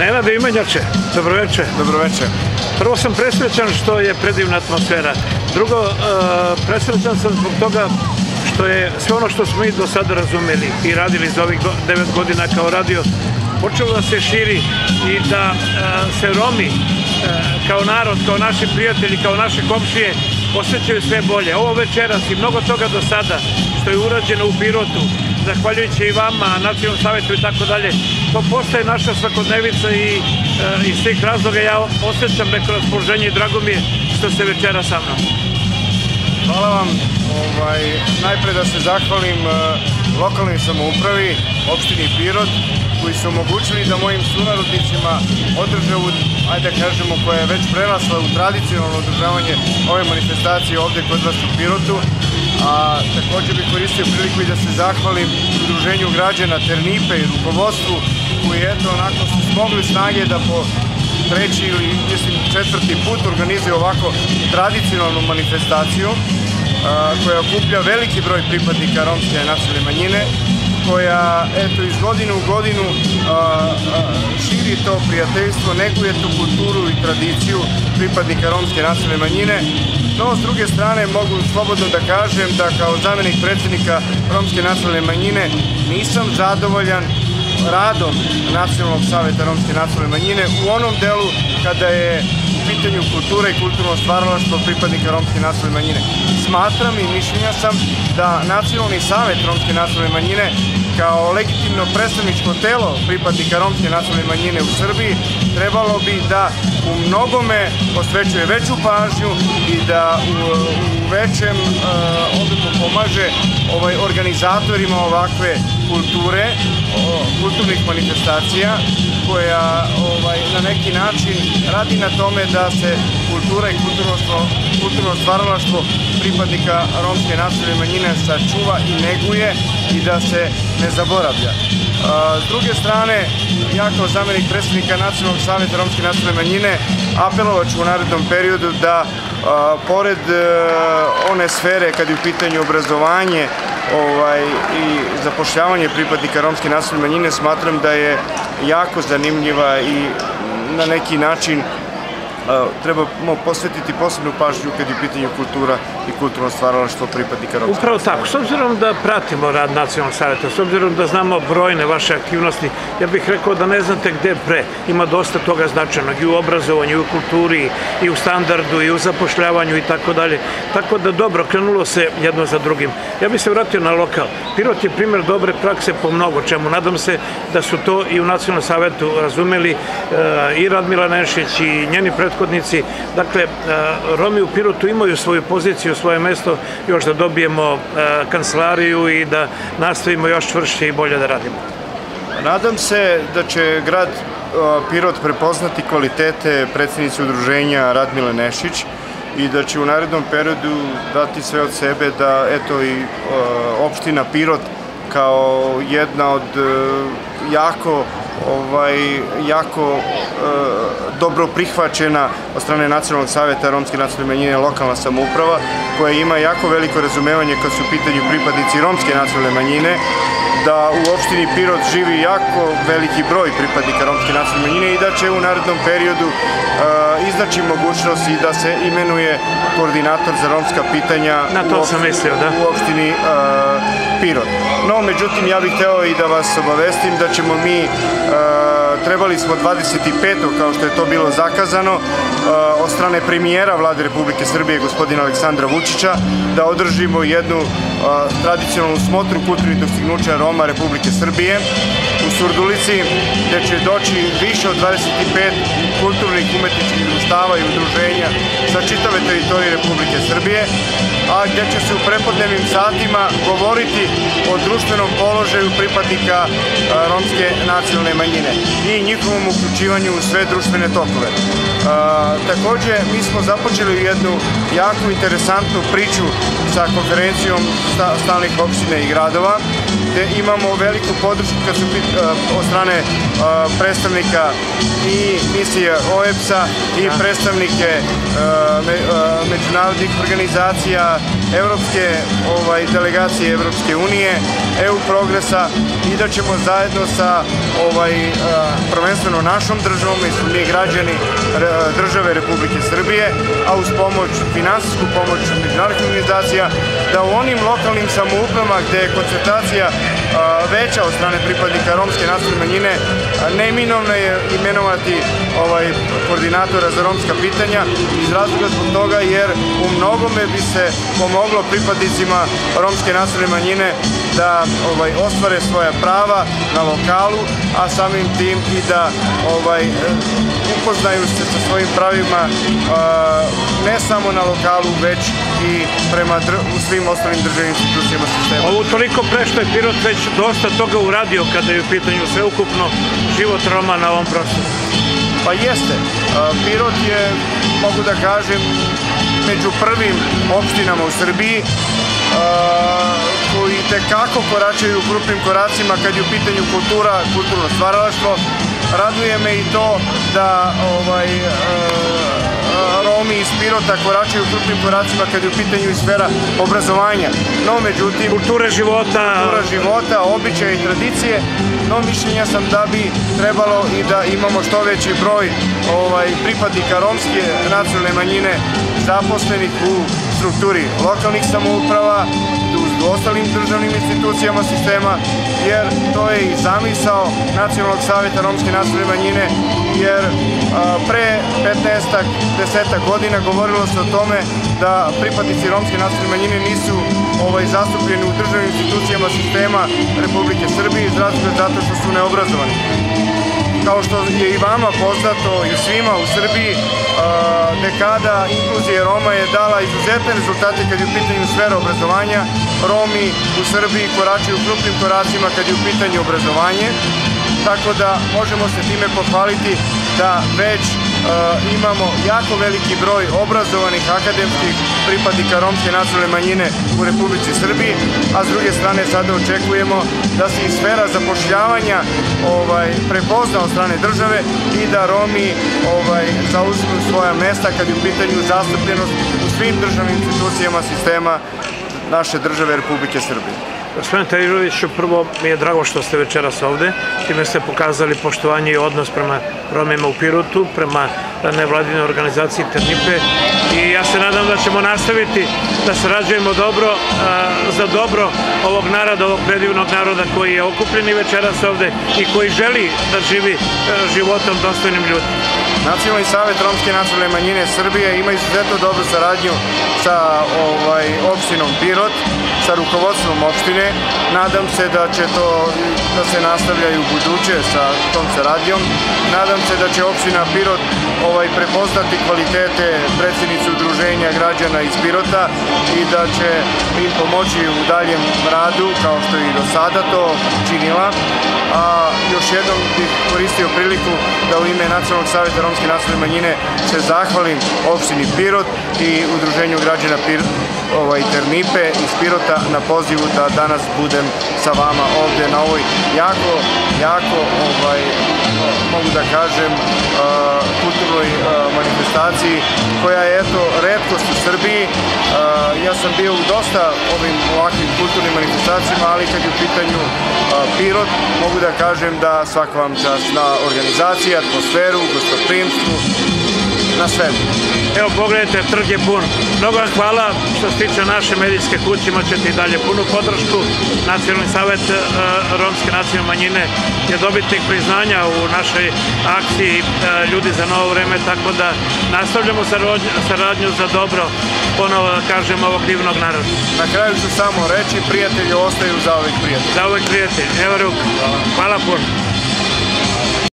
Nenade Imenjače, dobroveče. Dobroveče. Prvo sam presrećan što je predivna atmosfera. Drugo, presrećan sam zbog toga što je sve ono što smo i do sada razumeli i radili za ovih 9 godina kao radio, počelo da se širi i da se Romi kao narod, kao naši prijatelji, kao naše komšije osjećaju sve bolje. Ovo večeras i mnogo toga do sada što je urađeno u Pirotu, zahvaljujući i vama, Nacionalnom savetu i tako dalje, to postaje naša svakodnevica i iz svih razloga ja osjećam neko raspoloženje i drago mi je što ste večera sa mnom. Hvala vam. Najpre da se zahvalim lokalnoj samoupravi, opštini Pirot, koji su omogućili da mojim sunarodnicima održe ovu, ajde da kažemo, koja je već prerasla u tradicionalno održavanje ove manifestacije ovde kod vas u Pirotu. A također bih koristio priliku i da se zahvalim Udruženju građana Ternipe i rukovodstvu koji eto onako su smogli snage da po treći ili mislim četvrti put organizuje ovako tradicionalnu manifestaciju koja okuplja veliki broj pripadnika romske nacionalne manjine, koja eto iz godine u godinu širi to prijateljstvo, neguje tu kulturu i tradiciju pripadnika romske nacionalne manjine. No, s druge strane, mogu slobodno da kažem da kao zamenik predsjednika Romske nacionalne manjine nisam zadovoljan radom Nacionalnog saveta Romske nacionalne manjine u onom delu kada je u pitanju kultura i kulturno stvaralaštvo pripadnika Romske nacionalne manjine. Smatram i mišljenja sam da Nacionalni savet Romske nacionalne manjine kao legitimno predstavničko telo pripadnika Romske nacionalne manjine u Srbiji trebalo bi da u mnogome posvećuje veću pažnju i da u većem obimu pomaže organizatorima ovakve kulture, kulturnih manifestacija, koja na neki način radi na tome da se kultura i kulturno stvaralaštvo pripadnika Romske nacionalne manjine sačuva i neguje i da se ne zaboravlja. S druge strane, ja kao zamenik predsjednika Nacionalnog saveta Romske nacionalne manjine apelovaću u narednom periodu da pored one sfere kad je u pitanju obrazovanje i zapošljavanje pripadnika Romske nacionalne manjine, smatram da je jako zanimljiva i na neki način trebamo posvetiti posebnu pažnju kad je u pitanju kultura i kulturno stvaralaštvo pripadnika Romske. Upravo tako. S obzirom da pratimo rad Nacionalnog saveta, s obzirom da znamo brojne vaše aktivnosti, ja bih rekao da ne znate gde pre. Ima dosta toga značajnog i u obrazovanju, i u kulturi, i u standardu, i u zapošljavanju i tako dalje. Tako da dobro, krenulo se jedno za drugim. Ja bih se vratio na lokal. Pirot je primjer dobre prakse po mnogo čemu. Nadam se da su to i u Nacionalnom savetu razumeli i Radmila Nešić i njeni prethodnici. Dakle, Romi u Pirotu imaju svoju poziciju, svoje mesto, još da dobijemo kancelariju i da nastavimo još čvršće i bolje da radimo. Nadam se da će grad Pirot prepoznati kvalitete predsjednice udruženja Radmile Nešić i da će u narednom periodu dati sve od sebe da eto i opština Pirot kao jedna od jako dobro prihvaćena od strane Nacionalnog saveta Romske nacionalne manjine lokalna samouprava, koja ima jako veliko razumevanje kad su u pitanju pripadnici Romske nacionalne manjine, da u opštini Pirot živi jako veliki broj pripadnika Romske nacionalne manjine i da će u narednom periodu iznaći mogućnost i da se imenuje koordinator za romska pitanja u opštini Pirot. No, međutim, ja bih hteo i da vas obavestim da ćemo mi, trebali smo 25. kao što je to bilo zakazano, od strane premijera Vlade Republike Srbije, gospodina Aleksandra Vučića, da održimo jednu tradicionalnu smotru kulturnih dostignuća Roma Republike Srbije u Surdulici, gde će doći više od 25 kulturnih umetničkih društava i udruženja sa čitave teritorije Republike Srbije, a gde će se u prepodnevnim satima govoriti o društvenom položaju pripadnika Romske nacionalne manjine i njihovom uključivanju u sve društvene tokove. Takođe, mi smo započeli jednu jako interesantnu priču sa konferencijom stalnih opština i gradova, gde imamo veliku podršku od strane predstavnika i misije OEBS-a i predstavnike međunarodnih organizacija, evropske delegacije Evropske unije, EU Progresa i da ćemo zajedno sa prvenstveno našom državom, mi smo mi građani države Republike Srbije, a uz finansijsku pomoć međunarodnih organizacija, da u onim lokalnim samoupravama gde je koncentracija veća od strane pripadnika romske nacionalne manjine, neminovno je imenovati koordinatora za romska pitanja iz razloga zbog toga jer u mnogome bi se pomoglo pripadnicima romske nacionalne manjine da ostvare svoja prava na lokalu, a samim tim i da upoznaju se sa svojim pravima ne samo na lokalu, već i prema svim ostalim državnim institucijama sistema. Ovo toliko pre što je Pirot već dosta toga uradio kada je u pitanju sveukupno život Roma na ovom prostoru. Pa jeste. Pirot je, mogu da kažem, među prvim opštinama u Srbiji koji tekako koračaju krupnim koracima kad je u pitanju kultura, kulturno stvaralaštvo. Raduje me i to da Romi iz Pirota koračaju krupnim koracima kad je u pitanju i sfera obrazovanja. No, međutim, kultura života, običaje i tradicije, no mišljenja sam da bi trebalo i da imamo što veći broj pripadnika romske nacionalne manjine zaposlenih u strukturi lokalnih samouprava, u ostalim državnim institucijama sistema, jer to je i zamisao Nacionalnog saveta romske nacionalne manjine, jer pre 15-10 godina govorilo se o tome da pripadnici romske nacionalne manjine nisu zastupljeni u državnim institucijama sistema Republike Srbije iz razloga zato što su neobrazovani. Kao što je i vama poznato i svima u Srbiji, dekada inkluzije Roma je dala izuzetne rezultate kad je u pitanju sfera obrazovanja. Romi u Srbiji koračaju krupnim koracima kad je u pitanju obrazovanje, tako da možemo se time pohvaliti da već imamo jako veliki broj obrazovanih akademskih pripadnika romske nacionalne manjine u Republici Srbiji, a s druge strane sada očekujemo da se i sfera zapošljavanja prepozna od strane države i da Romi zauzmu svoja mesta kad je u pitanju zastupljenost u svim državnim institucijama sistema naše države Republike Srbije. Gospodine Tejiroviću, prvo mi je drago što ste večeras ovde, time ste pokazali poštovanje i odnos prema Romima u Pirotu, prema nevladinoj organizaciji Ternipe i ja se nadam da ćemo nastaviti da sarađujemo dobro za dobro ovog naroda, ovog predivnog naroda koji je okupljen i večeras ovde i koji želi da živi životom dostojnim ljudima. Nacionalni savet romske nacionalne manjine Srbije ima izuzetno dobru saradnju sa opštinom Pirot, sa rukovodstvom opštine. Nadam se da će to da se nastavlja i u buduće sa tom saradnjom. Nadam se da će opština Pirot prepoznati kvalitete predsjednice udruženja građana iz Pirota i da će im pomoći u daljem radu kao što je i do sada to činila. A još jednom bih koristio priliku da u ime Nacionalnog saveta romske nacionalne manjine se zahvalim opštini Pirot i udruženju građana Ternipe iz Pirota na pozivu da danas budem sa vama ovde na ovoj jako, mogu da kažem, kulturnoj manifestaciji koja je retkost u Srbiji. Ja sam bio u dosta ovakvim kulturnim manifestacijama, ali kad je u pitanju Pirot, mogu da kažem da svaka vam čast na organizaciji, atmosferu, gostoprimstvu, na svemu. Evo pogledajte, trg je pun. Mnogo vam hvala što se tiče naše medijske kuće, imat ćete i dalje punu podršku. Nacionalni savet romske nacionalne manjine je dobitnik priznanja u našoj akciji Ljudi za novo vreme, tako da nastavljamo saradnju za dobro, ponovo da kažem, ovog divnog naroda. Na kraju ću samo reći, prijatelji ostaju zauvek prijatelji. Zauvek prijatelji. Evo ruku. Hvala puno.